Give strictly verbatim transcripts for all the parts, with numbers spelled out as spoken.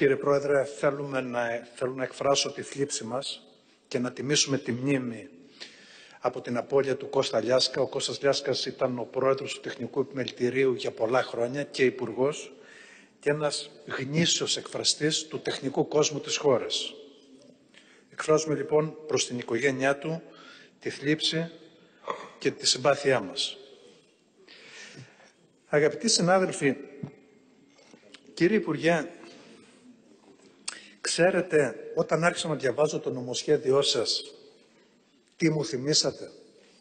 Κύριε Πρόεδρε, θέλουμε να, θέλω να εκφράσω τη θλίψη μας και να τιμήσουμε τη μνήμη από την απώλεια του Κώστα Λιάσκα. Ο Κώστας Λιάσκας ήταν ο πρόεδρος του Τεχνικού Επιμελητηρίου για πολλά χρόνια και υπουργός και ένας γνήσιος εκφραστής του τεχνικού κόσμου της χώρας. Εκφράζουμε λοιπόν προς την οικογένειά του τη θλίψη και τη συμπάθειά μας. Αγαπητοί συνάδελφοι, κύριε Υπουργέ, ξέρετε, όταν άρχισα να διαβάζω το νομοσχέδιό σας, τι μου θυμήσατε?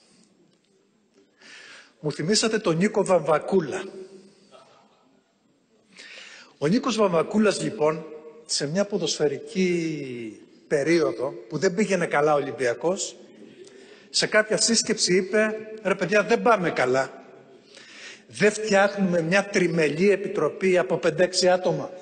Μου θυμήσατε τον Νίκο Βαμβακούλα. Ο Νίκος Βαμβακούλας, λοιπόν, σε μια ποδοσφαιρική περίοδο που δεν πήγαινε καλά ο Ολυμπιακός, σε κάποια σύσκεψη είπε, ρε παιδιά, δεν πάμε καλά. Δεν φτιάχνουμε μια τριμελή επιτροπή από πέντε έξι άτομα.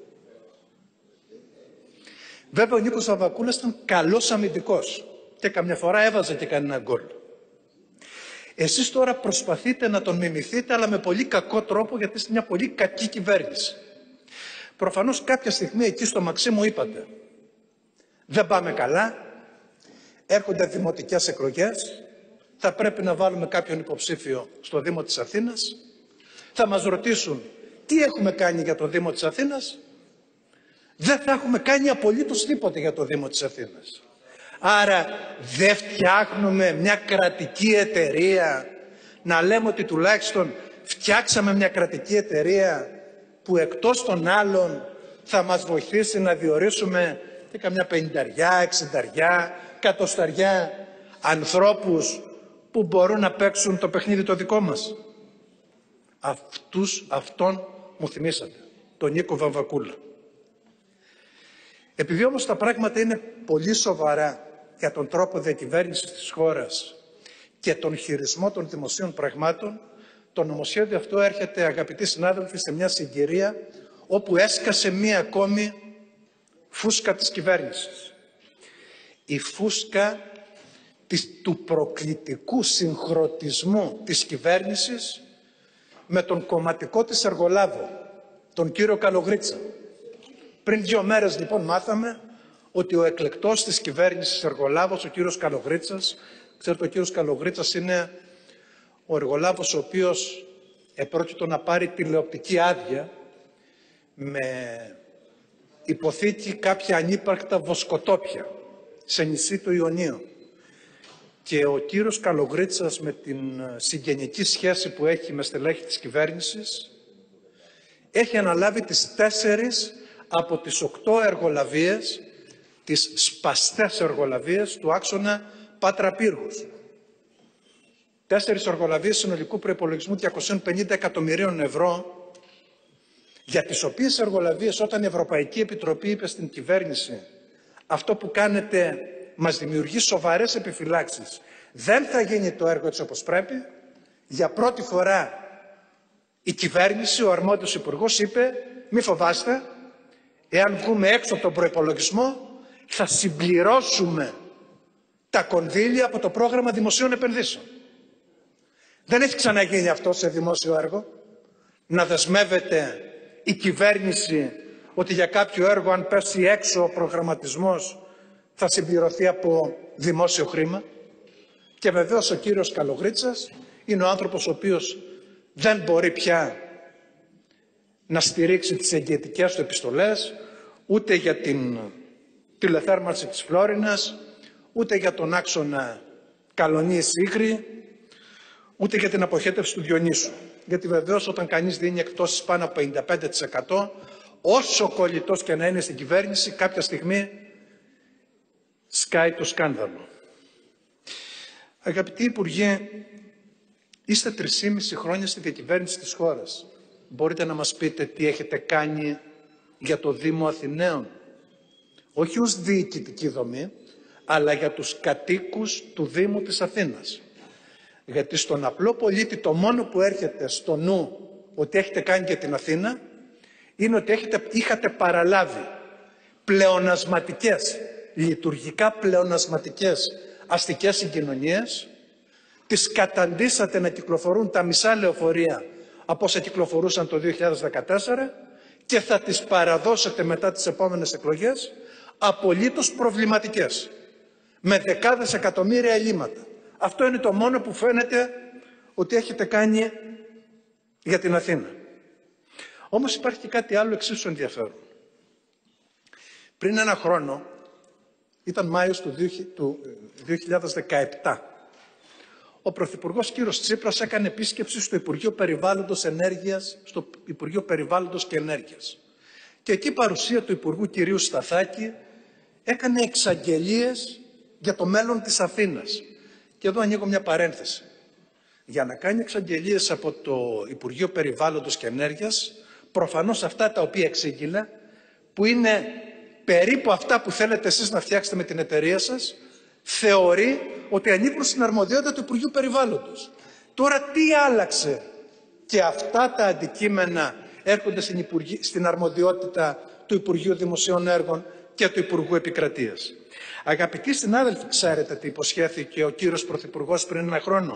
Βέβαια ο Νίκος Βαμβακούλας ήταν καλός αμυντικός και καμιά φορά έβαζε και κανένα γκολ. Εσείς τώρα προσπαθείτε να τον μιμηθείτε, αλλά με πολύ κακό τρόπο, γιατί είστε μια πολύ κακή κυβέρνηση. Προφανώς κάποια στιγμή εκεί στο Μαξίμου είπατε, δεν πάμε καλά, έρχονται δημοτικές εκλογές, θα πρέπει να βάλουμε κάποιον υποψήφιο στο Δήμο της Αθήνας, θα μας ρωτήσουν τι έχουμε κάνει για το Δήμο της Αθήνας, δεν θα έχουμε κάνει απολύτως τίποτε για το Δήμο της Αθήνας. Άρα δεν φτιάχνουμε μια κρατική εταιρεία, να λέμε ότι τουλάχιστον φτιάξαμε μια κρατική εταιρεία που εκτός των άλλων θα μας βοηθήσει να διορίσουμε και καμιά πενηνταριά, εξηνταριά, κατοσταριά ανθρώπους που μπορούν να παίξουν το παιχνίδι το δικό μας. Αυτούς, αυτόν μου θυμήσατε, τον Νίκο Βαμβακούλα. Επειδή όμως τα πράγματα είναι πολύ σοβαρά για τον τρόπο διακυβέρνησης της χώρας και τον χειρισμό των δημοσίων πραγμάτων, το νομοσχέδιο αυτό έρχεται, αγαπητοί συνάδελφοι, σε μια συγκυρία όπου έσκασε μία ακόμη φούσκα της κυβέρνησης. Η φούσκα της, του προκλητικού συγχρονισμού της κυβέρνησης με τον κομματικό της εργολάβο, τον κύριο Καλογρίτσα. Πριν δύο μέρες λοιπόν μάθαμε ότι ο εκλεκτός της κυβέρνησης εργολάβος, ο κύριος Καλογρίτσας, ξέρετε ο κύριος Καλογρίτσας είναι ο εργολάβος ο οποίος επρόκειτο να πάρει τηλεοπτική άδεια με υποθήκη κάποια ανύπαρκτα βοσκοτόπια σε νησί του Ιωνίου. Και ο κύριος Καλογρίτσας με την συγγενική σχέση που έχει με στελέχη της κυβέρνησης έχει αναλάβει τις τέσσερις από τις οκτώ εργολαβίες, τις σπαστές εργολαβίες του άξονα Πάτρα Πύργους. Τέσσερις εργολαβίες συνολικού προϋπολογισμού διακόσια πενήντα εκατομμυρίων ευρώ, για τις οποίες εργολαβίες όταν η Ευρωπαϊκή Επιτροπή είπε στην κυβέρνηση αυτό που κάνετε μας δημιουργεί σοβαρές επιφυλάξεις, δεν θα γίνει το έργο έτσι όπως πρέπει, για πρώτη φορά η κυβέρνηση, ο αρμόδιος υπουργός είπε μη φοβάστε, εάν βγούμε έξω από τον προϋπολογισμό θα συμπληρώσουμε τα κονδύλια από το πρόγραμμα δημοσίων επενδύσεων. Δεν έχει ξαναγίνει αυτό σε δημόσιο έργο, να δεσμεύεται η κυβέρνηση ότι για κάποιο έργο αν πέσει έξω ο προγραμματισμός θα συμπληρωθεί από δημόσιο χρήμα. Και βεβαίως ο κύριος Καλογρίτσας είναι ο άνθρωπος ο οποίος δεν μπορεί πια να στηρίξει τις εγγυητικές του επιστολές, ούτε για την τηλεθέρμανση της Φλόρινας, ούτε για τον άξονα Καλονή-Σίγρη, ούτε για την αποχέτευση του Διονύσου. Γιατί βεβαίως όταν κανείς δίνει εκτόσεις πάνω από πενήντα πέντε τοις εκατό, όσο κολλητός και να είναι στην κυβέρνηση, κάποια στιγμή σκάει το σκάνδαλο. Αγαπητοί Υπουργέ, είστε τρισήμιση χρόνια στη διακυβέρνηση της χώρας. Μπορείτε να μας πείτε τι έχετε κάνει για το Δήμο Αθηναίων, όχι ως διοικητική δομή, αλλά για τους κατοίκους του Δήμου της Αθήνας. Γιατί στον απλό πολίτη το μόνο που έρχεται στο νου ότι έχετε κάνει για την Αθήνα είναι ότι έχετε, είχατε παραλάβει πλεονασματικές, λειτουργικά πλεονασματικές αστικές συγκοινωνίες, τις καταντήσατε να κυκλοφορούν τα μισά λεωφορεία από όσα κυκλοφορούσαν το δύο χιλιάδες δεκατέσσερα και θα τις παραδώσετε μετά τις επόμενες εκλογές απολύτως προβληματικές, με δεκάδες εκατομμύρια ελλείμματα. Αυτό είναι το μόνο που φαίνεται ότι έχετε κάνει για την Αθήνα. Όμως υπάρχει και κάτι άλλο εξίσου ενδιαφέρον. Πριν ένα χρόνο, ήταν Μάιος του δύο χιλιάδες δεκαεπτά, ο Πρωθυπουργός κύριος Τσίπρας έκανε επίσκεψη στο Υπουργείο Περιβάλλοντος, Ενέργειας, στο Υπουργείο Περιβάλλοντος και Ενέργειας. Και εκεί παρουσία του Υπουργού κυρίου Σταθάκη έκανε εξαγγελίες για το μέλλον της Αθήνας. Και εδώ ανοίγω μια παρένθεση. Για να κάνει εξαγγελίες από το Υπουργείο Περιβάλλοντος και Ενέργειας, προφανώς αυτά τα οποία εξήγηλε, που είναι περίπου αυτά που θέλετε εσείς να φτιάξετε με την εταιρεία σας, θεωρεί ότι ανήκουν στην αρμοδιότητα του Υπουργείου Περιβάλλοντος. Τώρα τι άλλαξε και αυτά τα αντικείμενα έρχονται στην, Υπουργή, στην αρμοδιότητα του Υπουργείου Δημοσίων Έργων και του Υπουργού Επικρατείας. Αγαπητοί συνάδελφοι, ξέρετε τι υποσχέθηκε ο κύριος Πρωθυπουργός πριν ένα χρόνο?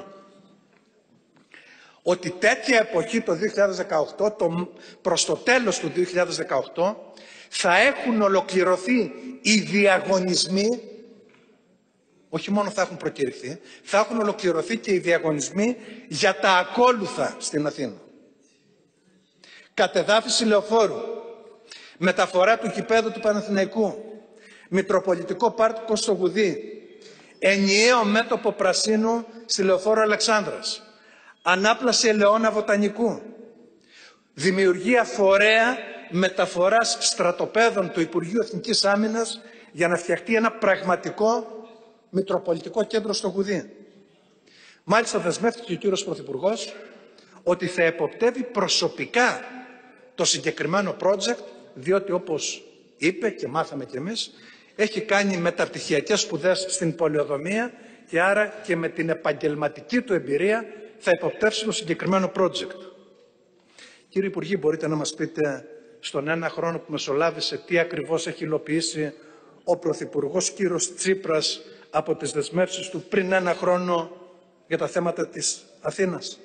Ότι τέτοια εποχή το δύο χιλιάδες δεκαοκτώ, το, προς το τέλος του δύο χιλιάδες δεκαοκτώ, θα έχουν ολοκληρωθεί οι διαγωνισμοί, όχι μόνο θα έχουν προκηρυχθεί, θα έχουν ολοκληρωθεί και οι διαγωνισμοί για τα ακόλουθα στην Αθήνα. Κατεδάφιση λεωφόρου, μεταφορά του γηπέδου του Παναθηναϊκού, Μητροπολιτικό Πάρκο στο Γουδί, ενιαίο μέτωπο πρασίνου στη λεωφόρο Αλεξάνδρας, ανάπλαση ελαιώνα βοτανικού, δημιουργία φορέα μεταφοράς στρατοπέδων του Υπουργείου Εθνικής Άμυνας για να φτιαχτεί ένα πραγματικό Μητροπολιτικό Κέντρο στο Γουδί. Μάλιστα δεσμεύτηκε ο κύριος Πρωθυπουργός ότι θα εποπτεύει προσωπικά το συγκεκριμένο project, διότι όπως είπε και μάθαμε κι εμείς, έχει κάνει μεταπτυχιακές σπουδές στην πολεοδομία και άρα και με την επαγγελματική του εμπειρία θα εποπτεύσει το συγκεκριμένο project. Κύριε Υπουργοί, μπορείτε να μας πείτε στον ένα χρόνο που μεσολάβησε τι ακριβώς έχει υλοποιήσει ο Πρωθυπουργός κύριος Τσίπρας από τις δεσμεύσεις του πριν ένα χρόνο για τα θέματα της Αθήνας?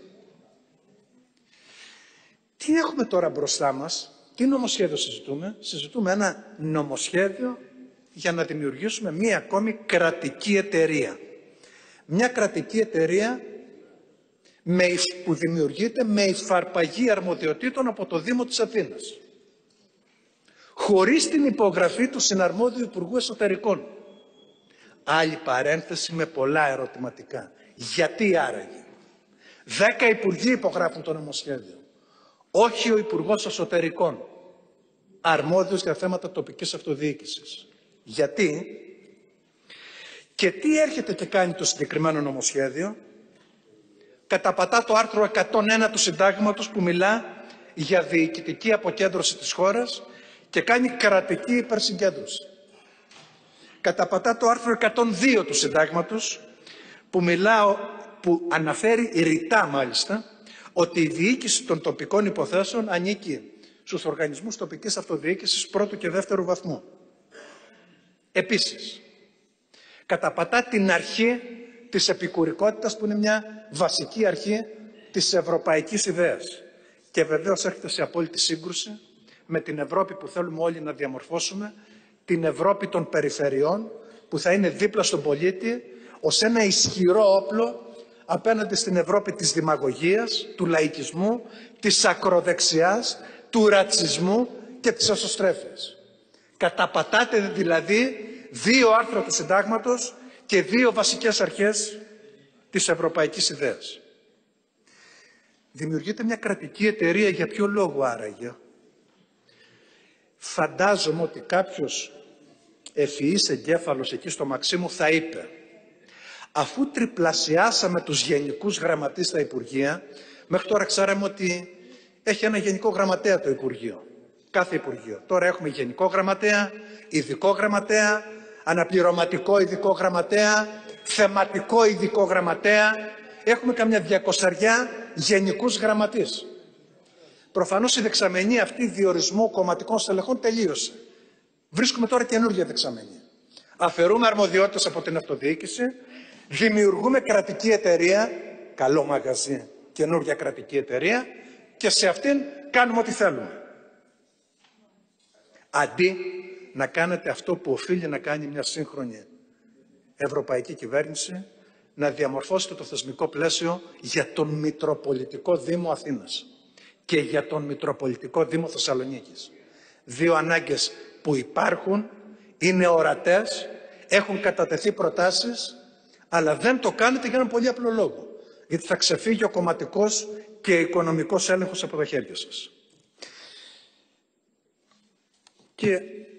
Τι έχουμε τώρα μπροστά μας? Τι νομοσχέδιο συζητούμε? Συζητούμε ένα νομοσχέδιο για να δημιουργήσουμε μία ακόμη κρατική εταιρεία. Μια κρατική εταιρεία με, που δημιουργείται με υφαρπαγή αρμοδιοτήτων από το Δήμο της Αθήνας, χωρίς την υπογραφή του συναρμόδιου Υπουργού Εσωτερικών. Άλλη παρένθεση με πολλά ερωτηματικά. Γιατί άραγε? Δέκα υπουργοί υπογράφουν το νομοσχέδιο. Όχι ο Υπουργός Εσωτερικών, αρμόδιος για θέματα τοπικής αυτοδιοίκησης. Γιατί? Και τι έρχεται και κάνει το συγκεκριμένο νομοσχέδιο? Καταπατά το άρθρο εκατόν ένα του Συντάγματος που μιλά για διοικητική αποκέντρωση της χώρας και κάνει κρατική υπερσυγκέντρωση. Καταπατά το άρθρο εκατόν δύο του Συντάγματος που, μιλά, που αναφέρει ρητά μάλιστα ότι η διοίκηση των τοπικών υποθέσεων ανήκει στους οργανισμούς τοπικής αυτοδιοίκησης πρώτου και δεύτερου βαθμού. Επίσης, καταπατά την αρχή της επικουρικότητας που είναι μια βασική αρχή της ευρωπαϊκής ιδέας. Και βεβαίως έρχεται σε απόλυτη σύγκρουση με την Ευρώπη που θέλουμε όλοι να διαμορφώσουμε, την Ευρώπη των περιφερειών που θα είναι δίπλα στον πολίτη ως ένα ισχυρό όπλο απέναντι στην Ευρώπη της δημαγωγίας, του λαϊκισμού, της ακροδεξιάς, του ρατσισμού και της εσωστρέφειας. Καταπατάτε δηλαδή δύο άρθρα του Συντάγματος και δύο βασικές αρχές της ευρωπαϊκής ιδέας. Δημιουργείται μια κρατική εταιρεία για ποιο λόγο άραγε? Φαντάζομαι ότι κάποιος ευφυής εγκέφαλος εκεί στο Μαξίμου θα είπε, αφού τριπλασιάσαμε τους γενικούς γραμματείς στα Υπουργεία, μέχρι τώρα ξέραμε ότι έχει ένα γενικό γραμματέα το Υπουργείο, κάθε Υπουργείο. Τώρα έχουμε γενικό γραμματέα, ειδικό γραμματέα, αναπληρωματικό ειδικό γραμματέα, θεματικό ειδικό γραμματέα. Έχουμε καμιά διακοσαριά γενικούς γραμματείς. Προφανώς η δεξαμενή αυτή διορισμού κομματικών στελεχών τελείωσε. Βρίσκουμε τώρα καινούργια δεξαμενή. Αφαιρούμε αρμοδιότητες από την αυτοδιοίκηση, δημιουργούμε κρατική εταιρεία, καλό μαγαζί, καινούργια κρατική εταιρεία και σε αυτήν κάνουμε ό,τι θέλουμε. αντί να κάνετε αυτό που οφείλει να κάνει μια σύγχρονη ευρωπαϊκή κυβέρνηση, να διαμορφώσετε το θεσμικό πλαίσιο για τον Μητροπολιτικό Δήμο Αθήνας και για τον Μητροπολιτικό Δήμο Θεσσαλονίκης. Δύο ανάγκες που υπάρχουν, είναι ορατές, έχουν κατατεθεί προτάσεις, αλλά δεν το κάνετε για έναν πολύ απλό λόγο. Γιατί θα ξεφύγει ο κομματικός και οικονομικός έλεγχος από τα χέρια σας. Και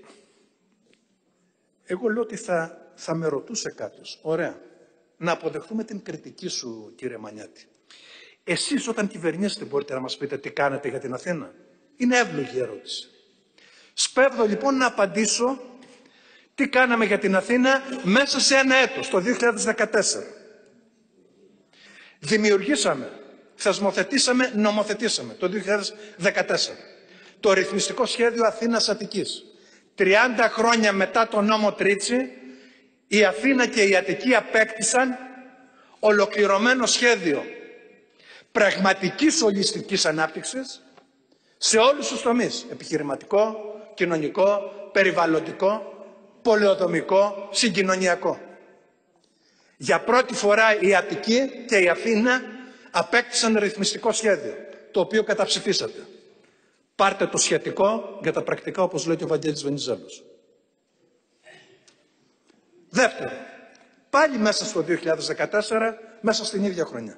εγώ λέω ότι θα, θα με ρωτούσε κάποιος, ωραία, να αποδεχθούμε την κριτική σου, κύριε Μανιάτη. Εσείς όταν κυβερνήσετε μπορείτε να μας πείτε τι κάνετε για την Αθήνα? Είναι εύλογη η ερώτηση. Σπέβδω λοιπόν να απαντήσω τι κάναμε για την Αθήνα μέσα σε ένα έτος, το δύο χιλιάδες δεκατέσσερα. Δημιουργήσαμε, θεσμοθετήσαμε, νομοθετήσαμε το δύο χιλιάδες δεκατέσσερα το ρυθμιστικό σχέδιο Αθήνας Αττικής. τριάντα χρόνια μετά τον νόμο Τρίτσι, η Αθήνα και η Αττική απέκτησαν ολοκληρωμένο σχέδιο πραγματικής ολιστικής ανάπτυξης σε όλους τους τομείς. Επιχειρηματικό, κοινωνικό, περιβαλλοντικό, πολεοδομικό, συγκοινωνιακό. Για πρώτη φορά η Αττική και η Αθήνα απέκτησαν ρυθμιστικό σχέδιο, το οποίο καταψηφίσατε. Πάρτε το σχετικό για τα πρακτικά, όπως λέει και ο Βαγγέλης Βενιζέλος. Δεύτερο, πάλι μέσα στο δύο χιλιάδες δεκατέσσερα, μέσα στην ίδια χρονιά,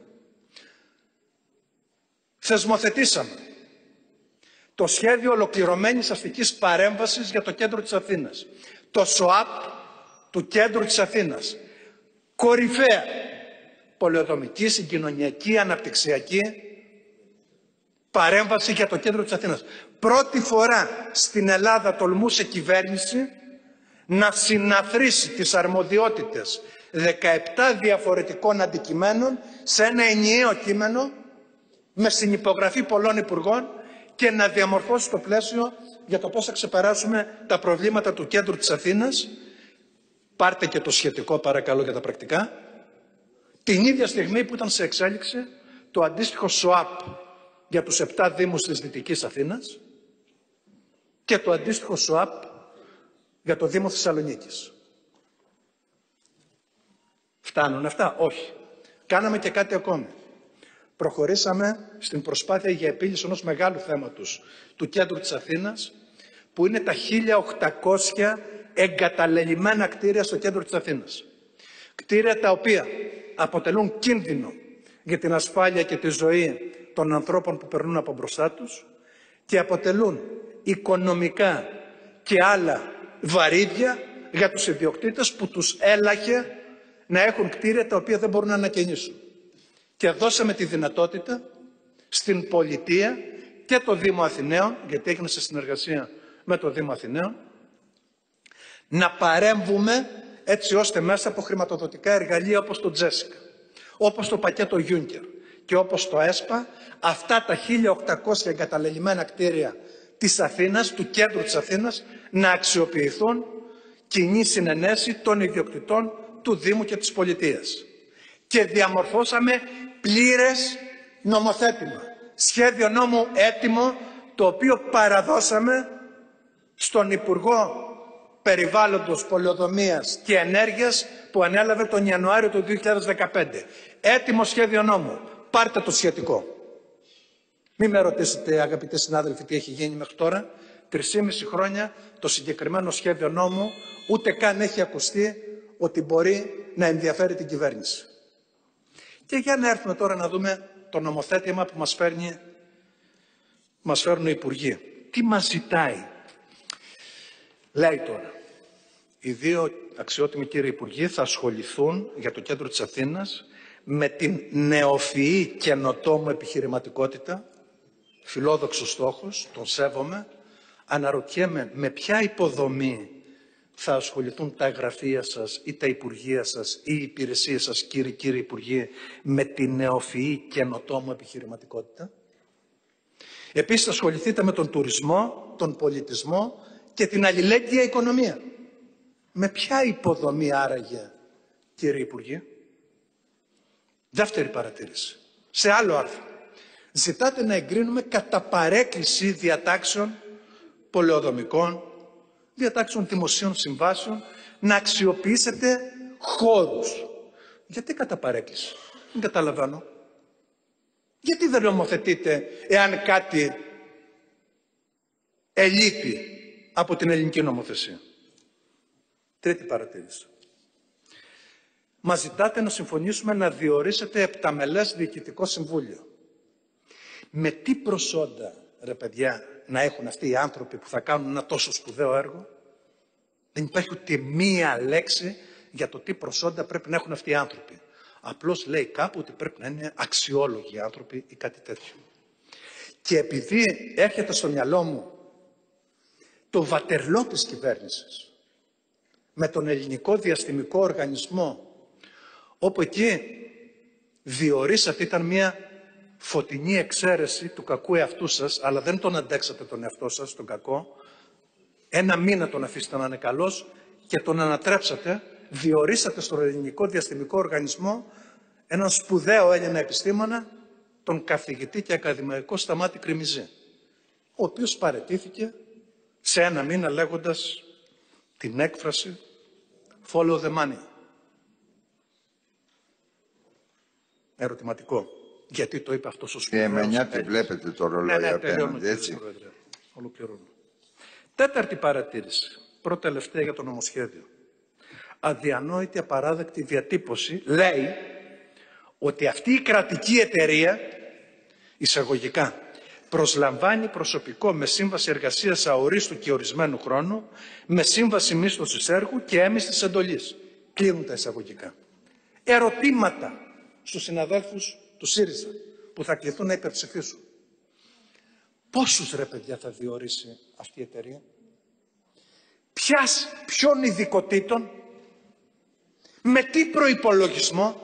θεσμοθετήσαμε το σχέδιο ολοκληρωμένης αστικής παρέμβασης για το κέντρο της Αθήνας. Το ΣΟΑΠ του κέντρου της Αθήνας. Κορυφαία πολεοδομική, συγκοινωνιακή, αναπτυξιακή παρέμβαση για το κέντρο της Αθήνας. Πρώτη φορά στην Ελλάδα τολμούσε κυβέρνηση να συναθρήσει τις αρμοδιότητες δεκαεπτά διαφορετικών αντικειμένων σε ένα ενιαίο κείμενο με συνυπογραφή πολλών υπουργών και να διαμορφώσει το πλαίσιο για το πώς θα ξεπεράσουμε τα προβλήματα του κέντρου της Αθήνας. Πάρτε και το σχετικό παρακαλώ για τα πρακτικά. Την ίδια στιγμή που ήταν σε εξέλιξη το αντίστοιχο ΣΟΑΠ για τους επτά δήμους της Δυτικής Αθήνας και το αντίστοιχο ΣΟΑΠ για το Δήμο Θεσσαλονίκης. Φτάνουν αυτά? Όχι. Κάναμε και κάτι ακόμη. Προχωρήσαμε στην προσπάθεια για επίλυση ενός μεγάλου θέματος του κέντρου της Αθήνας, που είναι τα χίλια οκτακόσια εγκαταλελειμμένα κτίρια στο κέντρο της Αθήνας. Κτίρια τα οποία αποτελούν κίνδυνο για την ασφάλεια και τη ζωή των ανθρώπων που περνούν από μπροστά τους και αποτελούν οικονομικά και άλλα βαρύδια για τους ιδιοκτήτες που τους έλαχε να έχουν κτίρια τα οποία δεν μπορούν να ανακαινήσουν. Και δώσαμε τη δυνατότητα στην πολιτεία και το Δήμο Αθηναίων, γιατί έγινε σε συνεργασία με το Δήμο Αθηναίων, να παρέμβουμε έτσι ώστε μέσα από χρηματοδοτικά εργαλεία όπως το Τζέσικα, όπως το πακέτο Juncker και όπως το ΕΣΠΑ, αυτά τα χίλια οκτακόσια εγκαταλελειμμένα κτίρια της Αθήνας, του κέντρου της Αθήνας, να αξιοποιηθούν κοινή συνενέση των ιδιοκτητών του Δήμου και της πολιτείας. Και διαμορφώσαμε πλήρες νομοθέτημα, σχέδιο νόμου έτοιμο, το οποίο παραδώσαμε στον Υπουργό Περιβάλλοντος, Πολεοδομίας και Ενέργειας που ανέλαβε τον Ιανουάριο του δύο χιλιάδες δεκαπέντε. Έτοιμο σχέδιο νόμου. Πάρτε το σχετικό. Μην με ρωτήσετε, αγαπητοί συνάδελφοι, τι έχει γίνει μέχρι τώρα. Τρισήμιση χρόνια το συγκεκριμένο σχέδιο νόμου ούτε καν έχει ακουστεί ότι μπορεί να ενδιαφέρει την κυβέρνηση. Και για να έρθουμε τώρα να δούμε το νομοθέτημα που μας, φέρνει, μας φέρνουν οι υπουργοί. Τι μας ζητάει? Λέει τώρα, οι δύο αξιότιμοι κύριοι υπουργοί θα ασχοληθούν για το κέντρο της Αθήνας με την νεοφυή καινοτόμο επιχειρηματικότητα, φιλόδοξος στόχος, τον σέβομαι. Αναρωτιέμαι με ποια υποδομή θα ασχοληθούν τα γραφεία σας ή τα υπουργεία σας ή οι υπηρεσίες σας, κύριοι κύριοι υπουργοί, με την νεοφυή καινοτόμο επιχειρηματικότητα. Επίσης θα ασχοληθείτε με τον τουρισμό, τον πολιτισμό και την αλληλέγγυα οικονομία. Με ποια υποδομή άραγε, κύριοι υπουργοί? Δεύτερη παρατήρηση. Σε άλλο άρθρο. Ζητάτε να εγκρίνουμε κατά παρέκκληση διατάξεων πολεοδομικών, διατάξεων δημοσίων συμβάσεων, να αξιοποιήσετε χώρους. Γιατί κατά παρέκκληση? Δεν καταλαβαίνω. Γιατί δεν νομοθετείτε εάν κάτι ελείπει από την ελληνική νομοθεσία? Τρίτη παρατήρηση. Μας ζητάτε να συμφωνήσουμε να διορίσετε επταμελές διοικητικό συμβούλιο. Με τι προσόντα, ρε παιδιά, να έχουν αυτοί οι άνθρωποι που θα κάνουν ένα τόσο σπουδαίο έργο? Δεν υπάρχει ούτε μία λέξη για το τι προσόντα πρέπει να έχουν αυτοί οι άνθρωποι. Απλώς λέει κάπου ότι πρέπει να είναι αξιόλογοι άνθρωποι ή κάτι τέτοιο. Και επειδή έρχεται στο μυαλό μου το βατερλό της κυβέρνησης με τον Ελληνικό Διαστημικό Οργανισμό, όπου εκεί διορίσατε, ήταν μια φωτεινή εξαίρεση του κακού εαυτού σας, αλλά δεν τον αντέξατε τον εαυτό σας, τον κακό. Ένα μήνα τον αφήσατε να είναι καλός και τον ανατρέψατε. Διορίσατε στον Ελληνικό Διαστημικό Οργανισμό έναν σπουδαίο Έλληνα επιστήμονα, τον καθηγητή και ακαδημαϊκό Σταμάτη Κρημιζή, ο οποίος παραιτήθηκε σε ένα μήνα λέγοντας την έκφραση «follow the money». Ερωτηματικό. Γιατί το είπε αυτός ο σπουδαίος? Κύριε Μανιάτη, βλέπετε το ρολόι ναι, ναι, απέναντι, έτσι. Ολοκληρώνω. Τέταρτη παρατήρηση. Πρώτη τελευταία για το νομοσχέδιο. Αδιανόητη, απαράδεκτη διατύπωση λέει ότι αυτή η κρατική εταιρεία, εισαγωγικά, προσλαμβάνει προσωπικό με σύμβαση εργασίας αορίστου και ορισμένου χρόνου, με σύμβαση μίσθωσης έργου και έμισθης εντολής. Κλείνουν τα εισαγωγικά. Ερωτήματα στους συναδέλφους του ΣΥΡΙΖΑ που θα κληθούν να υπερψηφίσουν. Πόσους, ρε παιδιά, θα διορίσει αυτή η εταιρεία? Ποιας, ποιων ειδικοτήτων? Με τι προϋπολογισμό?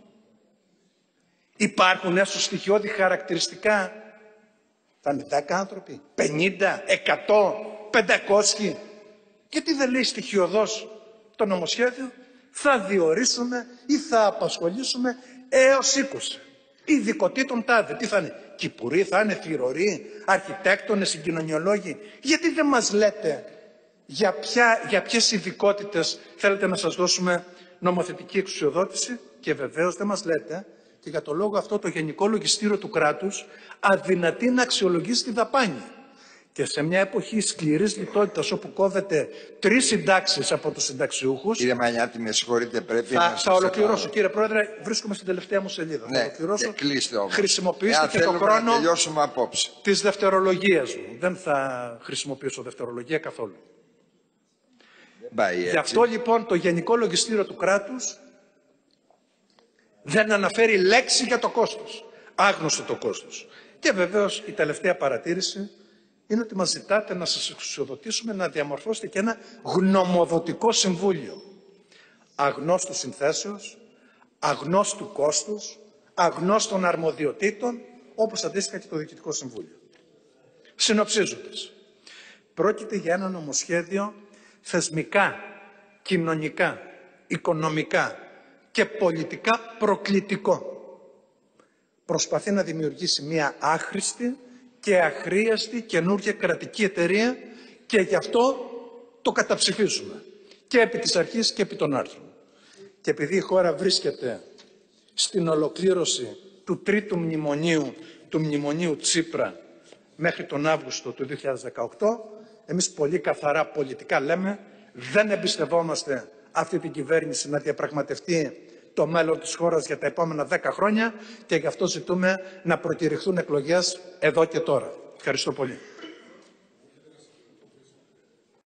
Υπάρχουν έσω στοιχειώδη χαρακτηριστικά? Θα είναι δέκα άνθρωποι, πενήντα, εκατό, πεντακόσιοι? Γιατί δεν λέει στοιχειωδώς το νομοσχέδιο? Θα διορίσουμε ή θα απασχολήσουμε έως είκοσι. Ειδικοτήτων τάδε. Τι θα είναι? Κυπουροί, θα είναι θυρωροί, αρχιτέκτονες, συγκοινωνιολόγοι? Γιατί δεν μας λέτε για, ποια, για ποιες ειδικότητες θέλετε να σας δώσουμε νομοθετική εξουσιοδότηση? Και βεβαίως δεν μας λέτε και για το λόγο αυτό το Γενικό Λογιστήριο του κράτους αδυνατεί να αξιολογήσει τη δαπάνη. Και σε μια εποχή σκληρής λιτότητας όπου κόβεται τρεις συντάξεις από τους συνταξιούχους. Κύριε Μανιάτη, με συγχωρείτε, πρέπει θα, να θα ολοκληρώσω, κύριε Πρόεδρε. Βρίσκομαι στην τελευταία μου σελίδα. Ναι, θα ολοκληρώσω. και κλείστε όμως. Χρησιμοποιήστε και το χρόνο της δευτερολογίας μου. Δεν θα χρησιμοποιήσω δευτερολογία καθόλου. Γι' αυτό λοιπόν το Γενικό Λογιστήριο του κράτους δεν αναφέρει λέξη για το κόστος. Άγνωστο το κόστος. Και βεβαίως η τελευταία παρατήρηση είναι ότι μας ζητάτε να σας εξουσιοδοτήσουμε να διαμορφώσετε και ένα γνωμοδοτικό συμβούλιο. Αγνώστου συνθέσεως, αγνώστου κόστους, αγνώστων αρμοδιοτήτων, όπως αντίστοιχα και το Διοικητικό Συμβούλιο. Συνοψίζοντας, πρόκειται για ένα νομοσχέδιο θεσμικά, κοινωνικά, οικονομικά και πολιτικά προκλητικό. Προσπαθεί να δημιουργήσει μια άχρηστη και αχρίαστη καινούργια κρατική εταιρεία και γι' αυτό το καταψηφίζουμε. Και επί της αρχής και επί των άρθρων. Και επειδή η χώρα βρίσκεται στην ολοκλήρωση του τρίτου μνημονίου, του μνημονίου Τσίπρα μέχρι τον Αύγουστο του δύο χιλιάδες δεκαοκτώ, εμείς πολύ καθαρά πολιτικά λέμε δεν εμπιστευόμαστε αυτή την κυβέρνηση να διαπραγματευτεί το μέλλον της χώρας για τα επόμενα δέκα χρόνια και γι' αυτό ζητούμε να προκηρυχθούν εκλογές εδώ και τώρα. Ευχαριστώ πολύ.